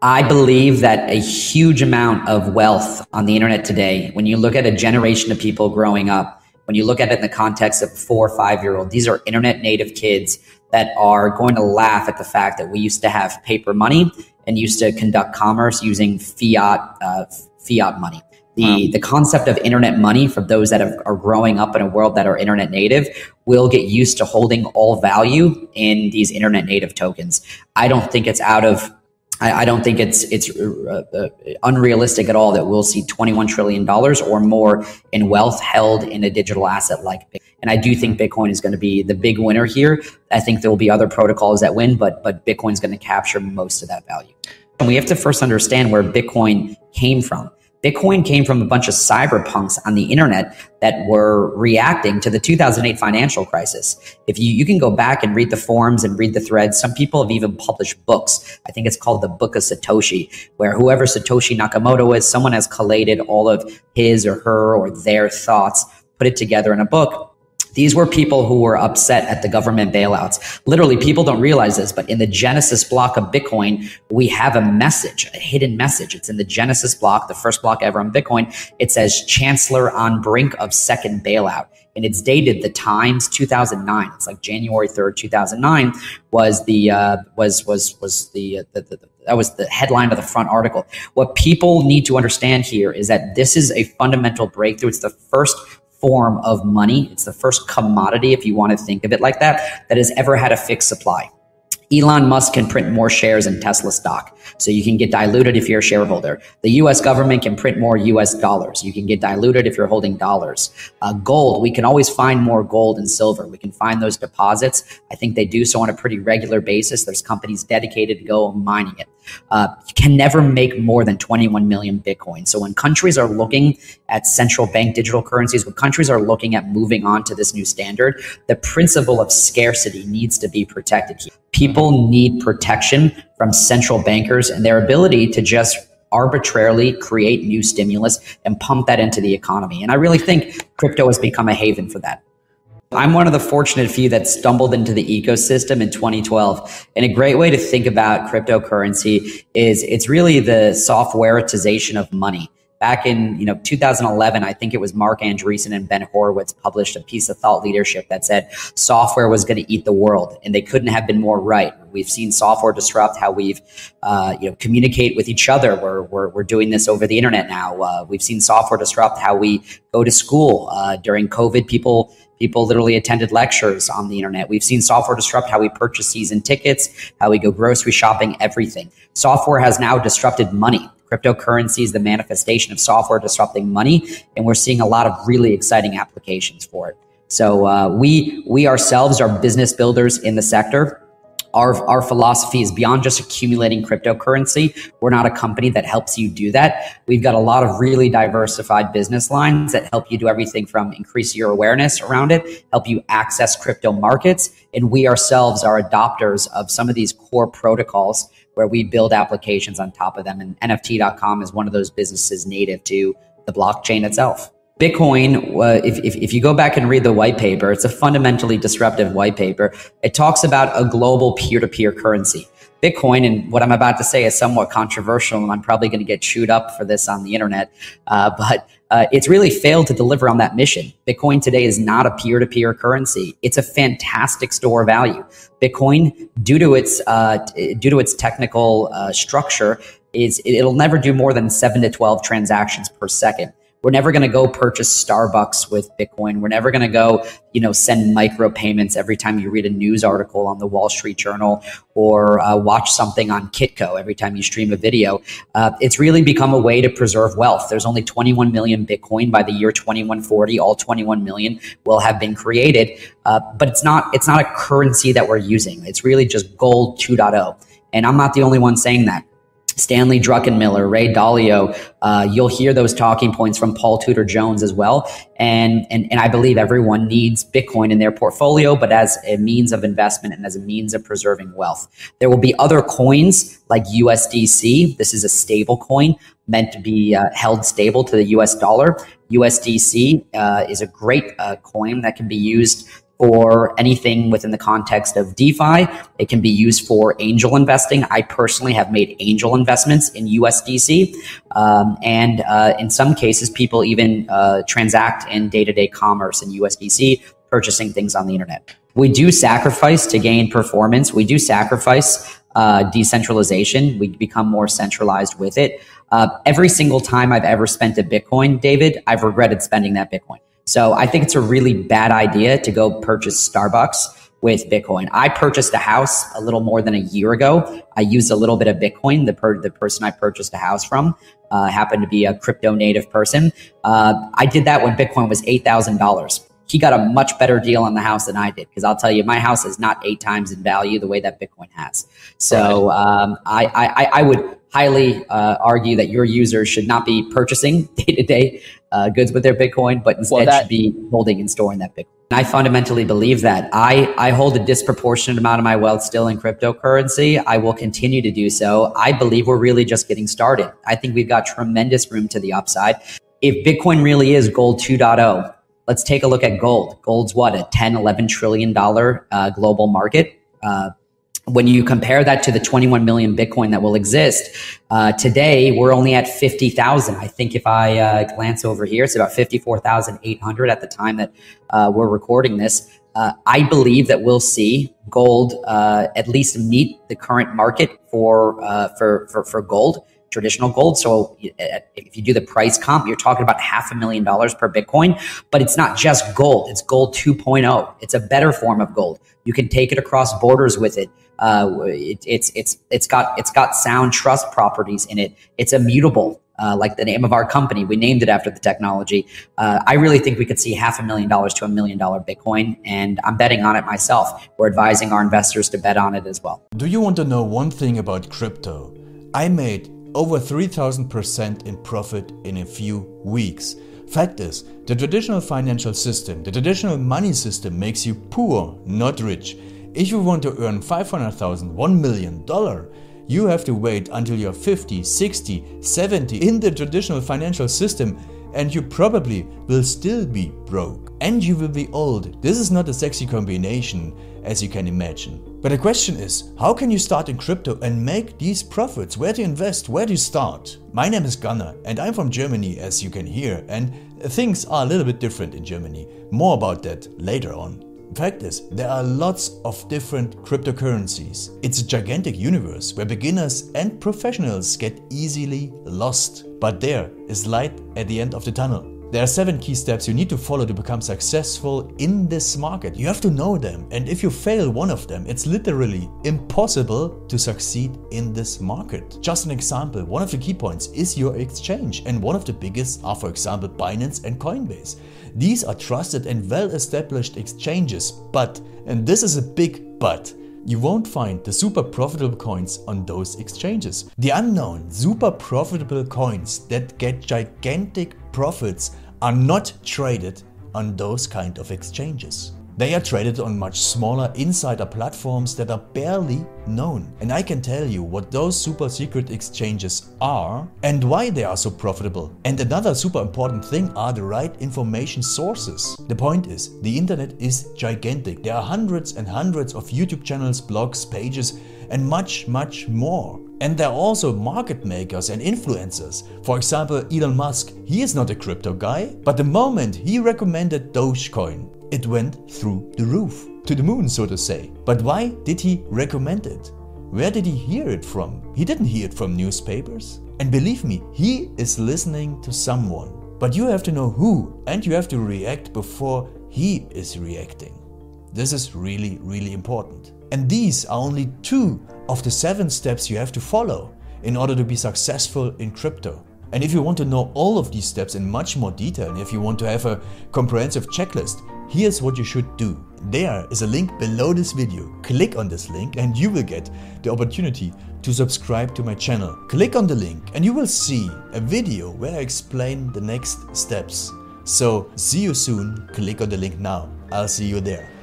I believe that a huge amount of wealth on the internet today, when you look at a generation of people growing up, when you look at it in the context of 4 or 5-year-old, these are internet native kids that are going to laugh at the fact that we used to have paper money and used to conduct commerce using fiat money. The concept of internet money for those that are growing up in a world that are internet native will get used to holding all value in these internet native tokens. I don't think it's unrealistic at all that we'll see $21 trillion or more in wealth held in a digital asset like Bitcoin. And I do think Bitcoin is going to be the big winner here. I think there will be other protocols that win, but Bitcoin is going to capture most of that value. And we have to first understand where Bitcoin came from. Bitcoin came from a bunch of cyberpunks on the internet that were reacting to the 2008 financial crisis. If you can go back and read the forums and read the threads, some people have even published books. I think it's called the Book of Satoshi, where whoever Satoshi Nakamoto is, someone has collated all of his or her or their thoughts, put it together in a book. These were people who were upset at the government bailouts. Literally, people don't realize this, but in the Genesis block of Bitcoin, we have a message, a hidden message. It's in the Genesis block, the first block ever on Bitcoin. It says, Chancellor on brink of second bailout. And it's dated the Times 2009. It's like January 3rd, 2009 was the headline of the front article. What people need to understand here is that this is a fundamental breakthrough. It's the first form of money. It's the first commodity, if you want to think of it like that has ever had a fixed supply. Elon Musk can print more shares in Tesla stock, so you can get diluted if you're a shareholder. The US government can print more US dollars. You can get diluted if you're holding dollars. Gold, we can always find more gold and silver. We can find those deposits. I think they do so on a pretty regular basis. There's companies dedicated to go mining it. You can never make more than 21 million Bitcoin. So when countries are looking at central bank digital currencies, when countries are looking at moving on to this new standard, the principle of scarcity needs to be protected here. People need protection from central bankers and their ability to just arbitrarily create new stimulus and pump that into the economy. And I really think crypto has become a haven for that. I'm one of the fortunate few that stumbled into the ecosystem in 2012. And a great way to think about cryptocurrency is it's really the softwareization of money. Back in 2011, I think it was Mark Andreessen and Ben Horowitz published a piece of thought leadership that said software was going to eat the world, and they couldn't have been more right. We've seen software disrupt how we've communicate with each other. We're doing this over the internet now. We've seen software disrupt how we go to school. During COVID, people literally attended lectures on the internet. We've seen software disrupt how we purchase season tickets, how we go grocery shopping, everything. Software has now disrupted money. Cryptocurrency is the manifestation of software disrupting money, and we're seeing a lot of really exciting applications for it. So we ourselves are business builders in the sector. Our philosophy is beyond just accumulating cryptocurrency. We're not a company that helps you do that. We've got a lot of really diversified business lines that help you do everything from increase your awareness around it, help you access crypto markets. And we ourselves are adopters of some of these core protocols where we build applications on top of them. And NFT.com is one of those businesses native to the blockchain itself. Bitcoin, if you go back and read the white paper, it's a fundamentally disruptive white paper. It talks about a global peer-to-peer currency. Bitcoin, and what I'm about to say is somewhat controversial, and I'm probably going to get chewed up for this on the internet, but it's really failed to deliver on that mission. Bitcoin today is not a peer-to-peer currency. It's a fantastic store of value. Bitcoin, due to its technical structure, it'll never do more than 7 to 12 transactions per second. We're never going to go purchase Starbucks with Bitcoin. We're never going to go, send micro payments every time you read a news article on the Wall Street Journal or watch something on Kitco every time you stream a video. It's really become a way to preserve wealth. There's only 21 million Bitcoin by the year 2140. All 21 million will have been created, but it's not a currency that we're using. It's really just gold 2.0. And I'm not the only one saying that. Stanley Druckenmiller, Ray Dalio, you'll hear those talking points from Paul Tudor Jones as well. And I believe everyone needs Bitcoin in their portfolio, but as a means of investment and as a means of preserving wealth. There will be other coins like USDC. This is a stable coin meant to be held stable to the US dollar. USDC is a great coin that can be used for anything within the context of DeFi. It can be used for angel investing. I personally have made angel investments in USDC. And in some cases, people even transact in day-to-day commerce in USDC, purchasing things on the internet. We do sacrifice to gain performance. We do sacrifice decentralization. We become more centralized with it. Every single time I've ever spent a Bitcoin, David, I've regretted spending that Bitcoin. So I think it's a really bad idea to go purchase Starbucks with Bitcoin. I purchased a house a little more than a year ago. I used a little bit of Bitcoin. The person I purchased a house from happened to be a crypto native person. I did that when Bitcoin was $8,000. He got a much better deal on the house than I did, because I'll tell you, my house is not 8 times in value the way that Bitcoin has. So I would highly argue that your users should not be purchasing day-to-day goods with their Bitcoin, but instead should be holding and storing that Bitcoin. And I fundamentally believe that. I hold a disproportionate amount of my wealth still in cryptocurrency. I will continue to do so. I believe we're really just getting started. I think we've got tremendous room to the upside. If Bitcoin really is gold 2.0, let's take a look at gold. Gold's what, a $10, $11 trillion global market. When you compare that to the 21 million Bitcoin that will exist, today we're only at 50,000. I think if I glance over here, it's about 54,800 at the time that we're recording this. I believe that we'll see gold at least meet the current market for gold, traditional gold. So if you do the price comp, you're talking about $500,000 per Bitcoin, but it's not just gold. It's gold 2.0. It's a better form of gold. You can take it across borders with it. It's got sound trust properties in it. It's immutable, like the name of our company. We named it after the technology. I really think we could see $500,000 to $1 million Bitcoin, and I'm betting on it myself. We're advising our investors to bet on it as well. Do you want to know one thing about crypto? I made over 3,000% in profit in a few weeks. Fact is, the traditional financial system, the traditional money system makes you poor, not rich. If you want to earn $500,000, $1 million, you have to wait until you're 50, 60, 70 in the traditional financial system, and you probably will still be broke. And you will be old. This is not a sexy combination, as you can imagine. But the question is, how can you start in crypto and make these profits? Where to invest? Where to start? My name is Gunnar and I'm from Germany, as you can hear, and things are a little bit different in Germany. More about that later on. Fact is, there are lots of different cryptocurrencies. It's a gigantic universe where beginners and professionals get easily lost. But there is light at the end of the tunnel. There are 7 key steps you need to follow to become successful in this market. You have to know them, and if you fail one of them, it's literally impossible to succeed in this market. Just an example, one of the key points is your exchange, and one of the biggest are, for example, Binance and Coinbase. These are trusted and well-established exchanges, but, and this is a big but, you won't find the super profitable coins on those exchanges. The unknown super profitable coins that get gigantic profits are not traded on those kind of exchanges. They are traded on much smaller insider platforms that are barely known. And I can tell you what those super secret exchanges are and why they are so profitable. And another super important thing are the right information sources. The point is, the internet is gigantic. There are hundreds and hundreds of YouTube channels, blogs, pages, and much more. And there are also market makers and influencers. For example, Elon Musk, he is not a crypto guy, but the moment he recommended Dogecoin, it went through the roof, to the moon, so to say. But why did he recommend it? Where did he hear it from? He didn't hear it from newspapers. And believe me, he is listening to someone. But you have to know who, and you have to react before he is reacting. This is really, really important. And these are only 2 of the 7 steps you have to follow in order to be successful in crypto. And if you want to know all of these steps in much more detail, and if you want to have a comprehensive checklist, here's what you should do. There is a link below this video. Click on this link and you will get the opportunity to subscribe to my channel. Click on the link and you will see a video where I explain the next steps. So see you soon. Click on the link now. I'll see you there.